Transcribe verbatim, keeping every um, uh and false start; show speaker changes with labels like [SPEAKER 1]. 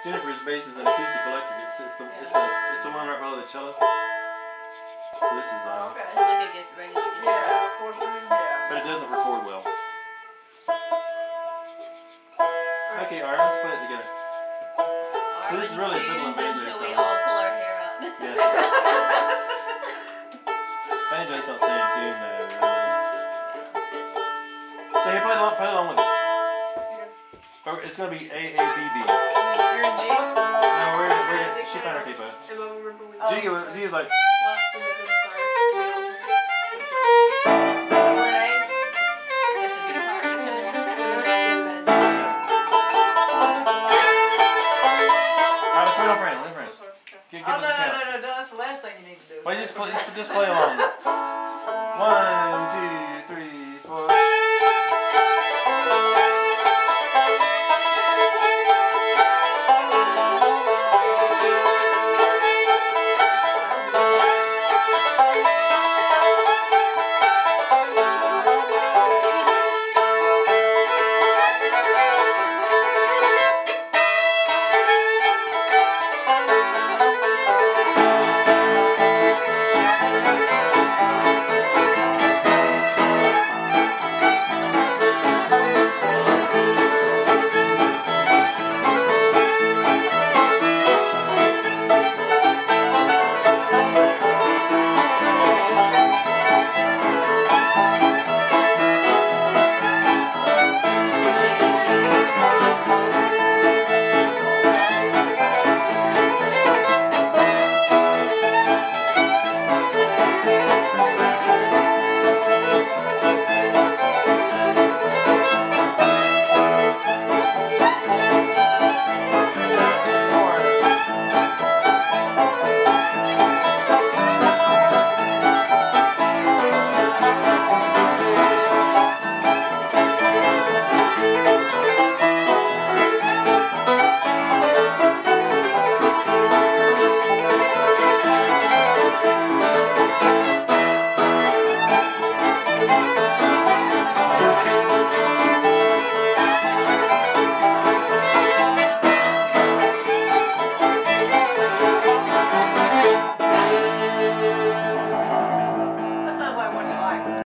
[SPEAKER 1] Jennifer's bass is an acoustic electric. It's, it's the it's the it's the one right below the cello. So this is uh.
[SPEAKER 2] Okay.
[SPEAKER 3] It's like a get regular guitar.
[SPEAKER 2] Yeah, four string. Yeah.
[SPEAKER 1] But it doesn't record well. Okay, alright, let's put it together. So this is really a fiddle and banjo
[SPEAKER 3] until
[SPEAKER 1] song.
[SPEAKER 3] we all pull our hair out.
[SPEAKER 1] Yeah. Banjos don't stay in tune though, really. So here, play along, play along with us. Oh, it's gonna be A A B B.
[SPEAKER 2] You're in G?
[SPEAKER 1] No, we're we're she found her capo.
[SPEAKER 2] And what remember we
[SPEAKER 1] G was G is like.
[SPEAKER 2] what? And then it's like we're in A?
[SPEAKER 1] Alright, let's play it on Fran, let Fran. Give, give
[SPEAKER 2] Oh,
[SPEAKER 1] us
[SPEAKER 2] no,
[SPEAKER 1] a
[SPEAKER 2] no,
[SPEAKER 1] count.
[SPEAKER 2] no, no, no, that's the last thing you need to do.
[SPEAKER 1] Well, just play, just, just play along. One, two.